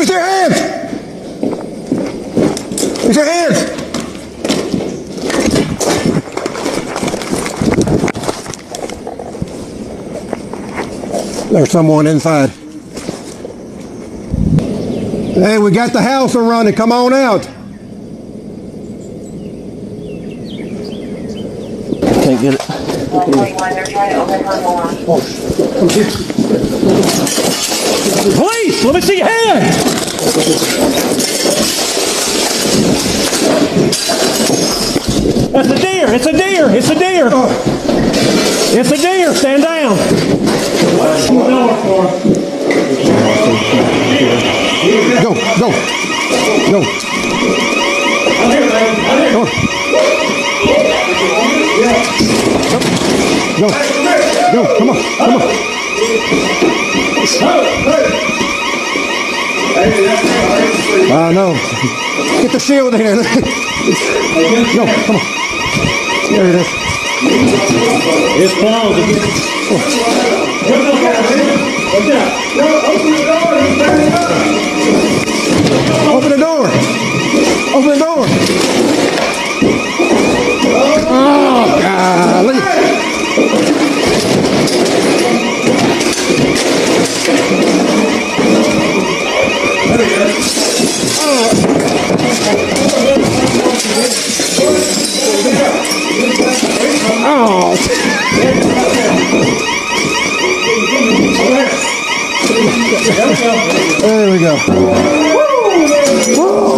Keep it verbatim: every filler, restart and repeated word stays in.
me see your hands! Let me see your hands! There's someone inside. Hey, we got the house running. Come on out. Can't get it. Police! Let me see your hand! That's a deer! It's a deer! It's a deer! It's a deer! Stand down! Go, go, go. Go. Go, go, come on, come on. I know. Get the shield in here. Go, come on. There it is. It's closed. Open the door. Open the door. Oh, golly. Oh. There we go. Woo! Woo!